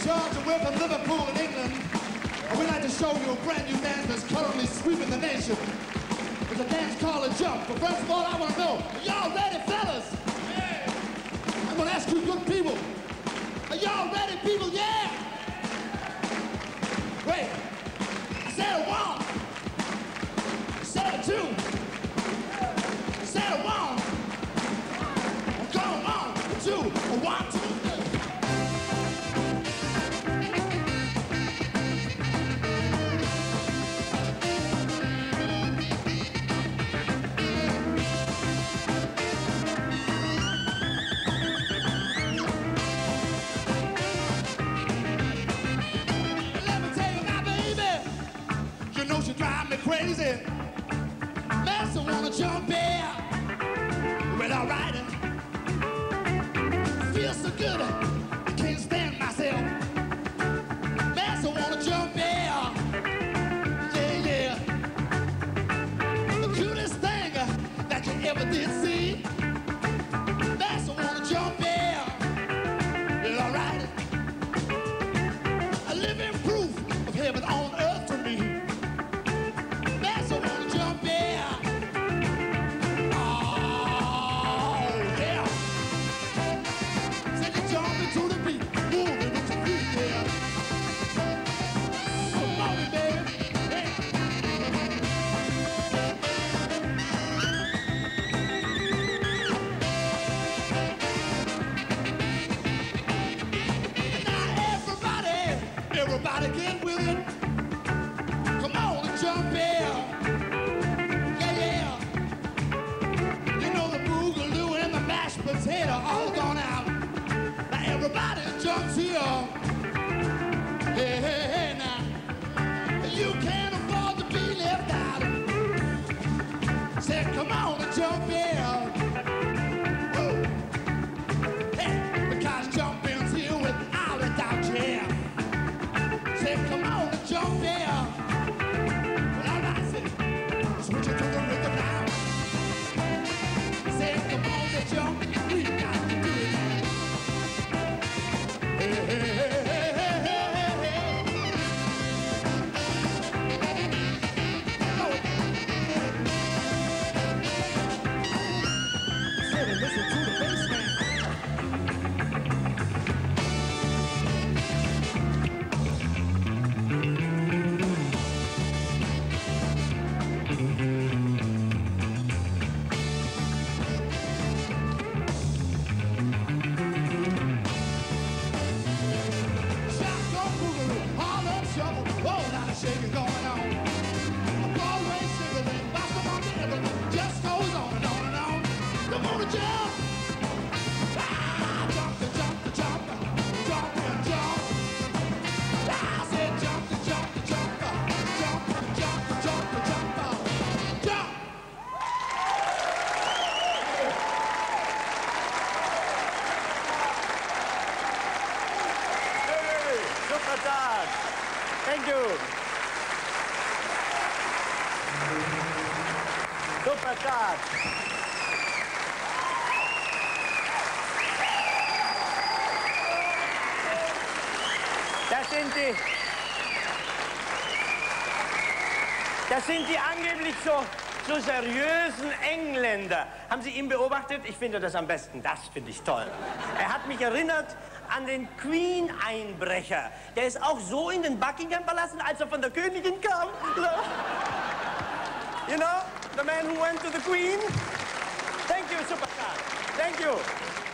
Supercharge, and we're from Liverpool in England. And we'd like to show you a brand new dance that's currently sweeping the nation. It's a dance called a jump. But first of all, I want to know, are y'all ready, fellas? Yeah. I'm going to ask you good people. Are y'all ready, people? Yeah. Wait. I said a one. I said a two. I said a one. Come on, two, one, two. She drive me crazy. Master wanna jump in. Well, all right. Feels so good, I can't stand myself. Master wanna jump in. Yeah, yeah. The cutest thing that you ever did see. Master wanna jump in. Well, all right. A living proof of heaven on earth to me. Everybody get with it. Come on and jump in. Yeah, yeah. You know the boogaloo and the mashed potato all gone out. Now everybody jumps here. Hey, hey, hey, now. You can't afford to be left out. Said, come on and jump in. Whoa. Hey, because jumping's here without a doubt, yeah. Come on and jump in. Well, all right, say, switch it to the rhythm now. Say, come on and jump, we got to do it now. Hey, hey, hey, hey, hey, hey, hey. Oh. Say, listen to the bass man. Shaking going on. A Broadway cigarette, bouncing on the everything just goes on and on and on. Come on and jump! Ah, jump and jump and jump, jump and jump. Ah, I said jump and jump and jump, jump and jump and jump and jump, jump. Hey, Supercharge! Thank you. Supercharge. Das sind die angeblich so seriösen Engländer. Haben Sie ihn beobachtet? Ich finde das am besten. Das finde ich toll. Er hat mich erinnert an den Queen-Einbrecher. Der ist auch so in den Buckingham-Palast, als er von der Königin kam. You know, the man who went to the Queen. Thank you, Supercharge. Thank you.